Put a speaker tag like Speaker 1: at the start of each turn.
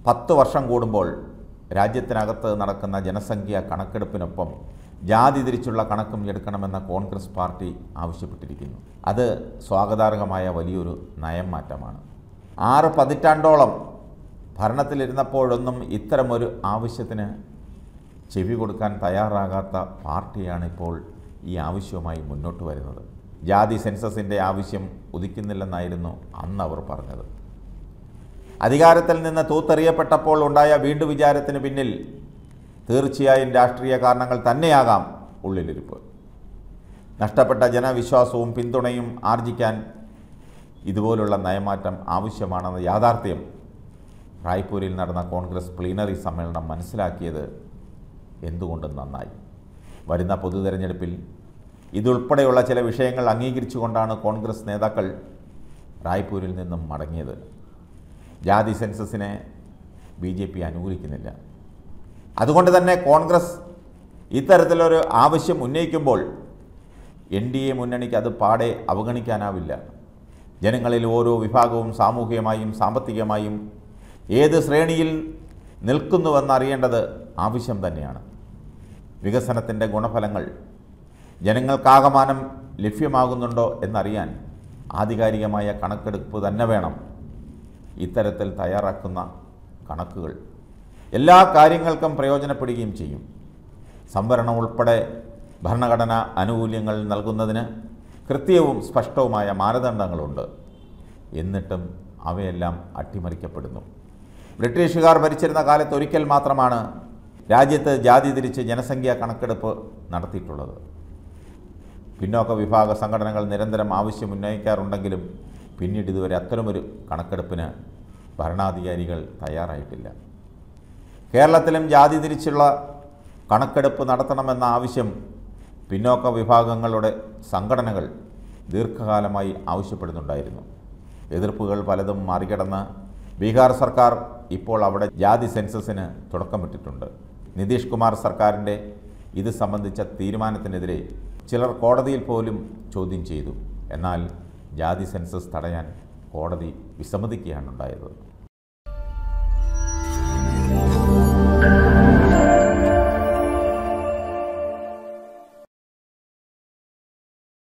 Speaker 1: 10 വർഷം കൂടുമ്പോൾ രാജ്യത്തിനകത്ത് നടക്കുന്ന ജനസംഖ്യാ കണക്കെടുപ്പിനൊപ്പം ജാതി തിരിച്ചുള്ള കണക്കും എടുക്കണമെന്ന കോൺഗ്രസ് പാർട്ടി ആവശ്യപ്പെട്ടിരിക്കുന്നു. അത് സ്വാഗതാർഹമായ വലിയൊരു നയം മാറ്റമാണ്. 6 പതിറ്റാണ്ടോളം ഭരണത്തിലിരുന്നപ്പോഴൊന്നും ഇത്തരമൊരു ആവശ്യത്തിന് ചെവി കൊടുക്കാൻ തയ്യാറാകാത്ത പാർട്ടിയാണിപ്പോൾ ഈ ആവശ്യവുമായി മുന്നോട്ട് വരുന്നത്. ജാതി സെൻസസിൻ്റെ ആവശ്യം ഉദിക്കുന്നില്ലെന്നായിരുന്നു അന്ന് അവർ പറഞ്ഞത്. അധികാരത്തിൽ നിന്ന് തൂത്തെറിയപ്പെട്ടപ്പോൾ ഉണ്ടായ വീണ്ടും വിചാരത്തിന് പിന്നിൽ തീർച്ചയായും രാഷ്ട്രീയ കാരണങ്ങൾ തന്നെയാകാം ഉള്ളിലിരിപ്പ്. നഷ്ടപ്പെട്ട ജനവിശ്വാസവും പിന്തുണയും ആർജിക്കാൻ ഇതുപോലുള്ള നയമാറ്റം ആവശ്യമാണെന്ന യാഥാർത്ഥ്യം റായ്പൂരിൽ നടന്ന കോൺഗ്രസ് പ്ലീനറി സമ്മേളനം മനസ്സിലാക്കിയത് എന്തുകൊണ്ടും നന്നായി. വരുന്ന പൊതുതെരഞ്ഞെടുപ്പിൽ ഇതുൾപ്പെടെയുള്ള ചില വിഷയങ്ങൾ അംഗീകരിച്ചുകൊണ്ടാണ് കോൺഗ്രസ് നേതാക്കൾ റായ്പൂരിൽ നിന്നും മടങ്ങിയത്. ജാതി സെൻസസിനെ BJP അനുകൂലിക്കുന്നില്ല. അതുകൊണ്ട് തന്നെ കോൺഗ്രസ് ഇത്തരത്തിലൊരു ആവശ്യം ഉന്നയിക്കുമ്പോൾ NDA മുന്നണിക്ക് അത് പാടെ അവഗണിക്കാനാവില്ല. ജനങ്ങളിൽ ഓരോ വിഭാഗവും സാമൂഹികമായും സാമ്പത്തികമായും ഏത് ശ്രേണിയിൽ നിൽക്കുന്നുവെന്നറിയേണ്ടത് ആവശ്യം തന്നെയാണ്. വികസനത്തിൻ്റെ ഗുണഫലങ്ങൾ ജനങ്ങൾക്കാകമാനം ലഭ്യമാകുന്നുണ്ടോ എന്നറിയാൻ ആധികാരികമായ കണക്കെടുപ്പ് തന്നെ വേണം. ഇത്തരത്തിൽ തയ്യാറാക്കുന്ന കണക്കുകൾ എല്ലാ കാര്യങ്ങൾക്കും പ്രയോജനപ്പെടുകയും ചെയ്യും. സംവരണം ഉൾപ്പെടെ ഭരണഘടനാ ആനുകൂല്യങ്ങൾ നൽകുന്നതിന് കൃത്യവും സ്പഷ്ടവുമായ മാനദണ്ഡങ്ങളുണ്ട്. എന്നിട്ടും അവയെല്ലാം അട്ടിമറിക്കപ്പെടുന്നു. ബ്രിട്ടീഷുകാർ ഭരിച്ചിരുന്ന കാലത്ത് ഒരിക്കൽ മാത്രമാണ് രാജ്യത്ത് ജാതി തിരിച്ച് ജനസംഖ്യാ കണക്കെടുപ്പ് നടത്തിയിട്ടുള്ളത്. പിന്നോക്ക വിഭാഗ സംഘടനകൾ നിരന്തരം ആവശ്യം ഉന്നയിക്കാറുണ്ടെങ്കിലും പിന്നീട് ഇതുവരെ അത്തരമൊരു കണക്കെടുപ്പിന് ഭരണാധികാരികൾ തയ്യാറായിട്ടില്ല. കേരളത്തിലും ജാതി തിരിച്ചുള്ള കണക്കെടുപ്പ് നടത്തണമെന്ന ആവശ്യം പിന്നോക്ക വിഭാഗങ്ങളുടെ സംഘടനകൾ ദീർഘകാലമായി ആവശ്യപ്പെടുന്നുണ്ടായിരുന്നു. എതിർപ്പുകൾ പലതും മറികടന്ന് ബീഹാർ സർക്കാർ ഇപ്പോൾ അവിടെ ജാതി സെൻസസിന് തുടക്കമിട്ടിട്ടുണ്ട്. നിതീഷ് കുമാർ സർക്കാരിൻ്റെ ഇത് സംബന്ധിച്ച തീരുമാനത്തിനെതിരെ ചിലർ കോടതിയിൽ പോലും ചോദ്യം ചെയ്തു. എന്നാൽ ജാതി സെൻസസ് തടയാൻ കോടതി വിസമ്മതിക്കുകയാണുണ്ടായത്.